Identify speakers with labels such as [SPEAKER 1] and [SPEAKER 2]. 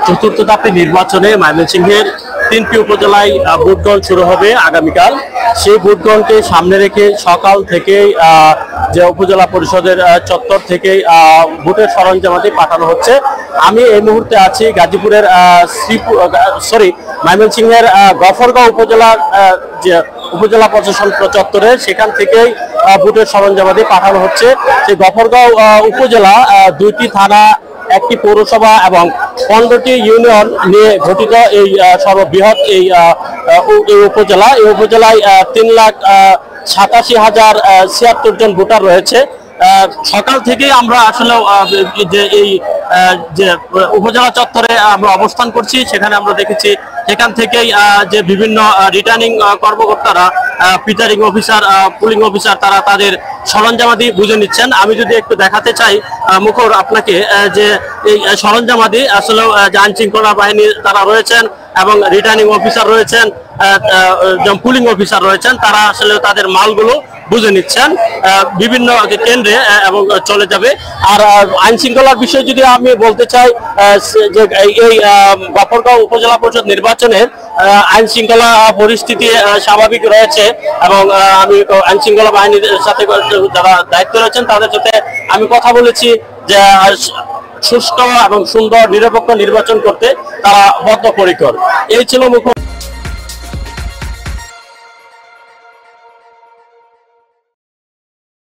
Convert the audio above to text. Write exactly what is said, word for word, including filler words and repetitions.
[SPEAKER 1] চতুর্থ ধাপে নির্বাচনে ময়মনসিংহের তিনটি উপজেলায় ভোট গ্রহণ শুরু হবে আগামীকাল। সেই ভোট গ্রহণকে সামনে রেখে সকাল থেকেই যে উপজেলা পরিষদের চত্বর থেকেই ভোটের সরঞ্জামাদি পাঠানো হচ্ছে। আমি এই মুহূর্তে আছি গাজীপুরের শ্রীপুর সরি ময়মনসিংহের গফরগাঁও উপজেলার যে উপজেলা প্রশাসন চত্বরে, সেখান থেকেই ভোটের সরঞ্জামাদি পাঠানো হচ্ছে। সেই গফরগাঁও উপজেলা দুইটি থানা, একটি পৌরসভা এবং পনেরোটি ইউনিয়ন নিয়ে গঠিত এই সর্ববৃহৎ এই উপজেলা। এই উপজেলায় তিন লাখ সাতাশি হাজার ছিয়াত্তর জন ভোটার রয়েছে। সকাল থেকেই আমরা আসলে যে এই যে উপজেলা চত্বরে আমরা অবস্থান করছি, সেখানে আমরা দেখেছি সেখান থেকেই যে বিভিন্ন রিটার্নিং কর্মকর্তারা, প্রিজাইডিং অফিসার, পুলিং অফিসার, তারা তাদের সরঞ্জামাদি বুঝে নিচ্ছেন। আমি যদি একটু দেখাতে চাই মুখর আপনাকে যে এই সরঞ্জামাদি আসলে যে আইন শৃঙ্খলা বাহিনী তারা রয়েছেন এবং রিটার্নিং অফিসার রয়েছেন, পুলিং অফিসার রয়েছেন, তারা আসলে তাদের মালগুলো বুঝে নিচ্ছেন বিভিন্ন কেন্দ্রে এবং চলে যাবে। আর আইন শৃঙ্খলার বিষয়ে যদি আমি বলতে চাই যে এই গফরগাঁও উপজেলা পরিষদ নির্বাচনের আইন শৃঙ্খলা পরিস্থিতি স্বাভাবিক রয়েছে এবং আমি আইন শৃঙ্খলা বাহিনীর সাথে যারা দায়িত্ব রয়েছেন তাদের সাথে আমি কথা বলেছি যে সুষ্ঠু এবং সুন্দর নিরপেক্ষ নির্বাচন করতে তারা বদ্ধপরিকর। এই ছিল মুখ্য।